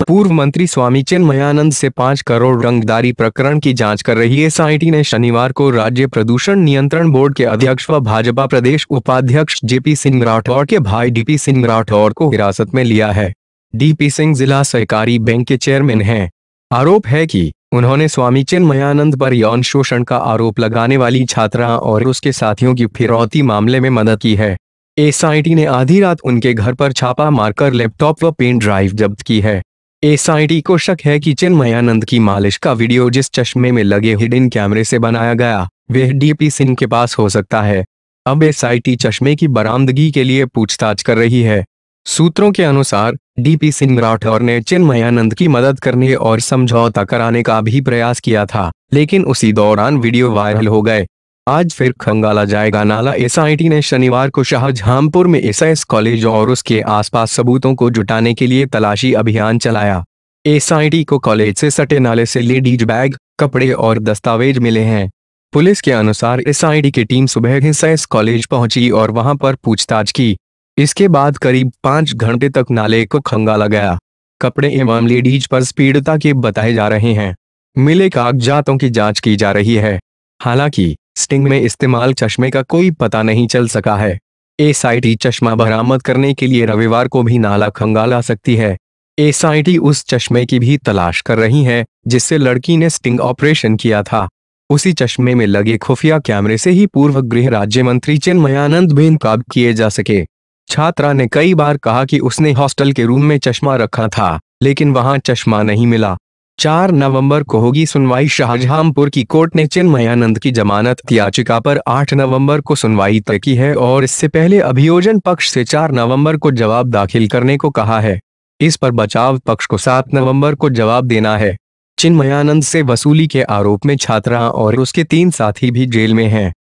पूर्व मंत्री स्वामी चिन्मयानंद से 5 करोड़ रंगदारी प्रकरण की जांच कर रही एसआईटी ने शनिवार को राज्य प्रदूषण नियंत्रण बोर्ड के अध्यक्ष व भाजपा प्रदेश उपाध्यक्ष जेपी सिंह राठौर के भाई डीपी सिंह राठौर को हिरासत में लिया है। डीपी सिंह जिला सहकारी बैंक के चेयरमैन हैं। आरोप है कि उन्होंने स्वामी चिन्मयानंद पर यौन शोषण का आरोप लगाने वाली छात्रा और उसके साथियों की फिरौती मामले में मदद की है। एसआईटी ने आधी रात उनके घर पर छापा मारकर लैपटॉप व पेन ड्राइव जब्त की है। एसआईटी को शक है कि चिन्मयानंद की मालिश का वीडियो जिस चश्मे में लगे हिडन कैमरे से बनाया गया वह डीपी सिंह के पास हो सकता है। अब एसआईटी चश्मे की बरामदगी के लिए पूछताछ कर रही है। सूत्रों के अनुसार डीपी सिंह राठौर ने चिन्मयानंद की मदद करने और समझौता कराने का भी प्रयास किया था, लेकिन उसी दौरान वीडियो वायरल हो गए। आज फिर खंगाला जाएगा नाला। एसआईटी ने शनिवार को शाहजहांपुर में एसएस कॉलेज और उसके आसपास सबूतों को जुटाने के लिए तलाशी अभियान चलाया। एसआईटी को कॉलेज से सटे नाले से लेडीज बैग, कपड़े और दस्तावेज मिले हैं। पुलिस के अनुसार एसआईटी की टीम सुबह एसएस कॉलेज पहुंची और वहां पर पूछताछ की। इसके बाद करीब 5 घंटे तक नाले को खंगाला गया। कपड़े एवं लेडीज पर पीड़िता के बताए जा रहे हैं। मिले कागजातों की जांच की जा रही है। हालांकि स्टिंग में इस्तेमाल चश्मे का कोई पता नहीं चल सका है। एसआईटी चश्मा बरामद करने के लिए रविवार को भी नाला खंगाला सकती है। एसआईटी उस चश्मे की भी तलाश कर रही है जिससे लड़की ने स्टिंग ऑपरेशन किया था। उसी चश्मे में लगे खुफिया कैमरे से ही पूर्व गृह राज्य मंत्री चिन्मयानंद बेनकाब किए जा सके। छात्रा ने कई बार कहा कि उसने हॉस्टल के रूम में चश्मा रखा था, लेकिन वहां चश्मा नहीं मिला। 4 नवंबर को होगी सुनवाई। शाहजहांपुर की कोर्ट ने चिन्मयानंद की जमानत याचिका पर 8 नवंबर को सुनवाई तय की है और इससे पहले अभियोजन पक्ष से 4 नवंबर को जवाब दाखिल करने को कहा है। इस पर बचाव पक्ष को 7 नवंबर को जवाब देना है। चिन्मयानंद से वसूली के आरोप में छात्रा और उसके 3 साथी भी जेल में हैं।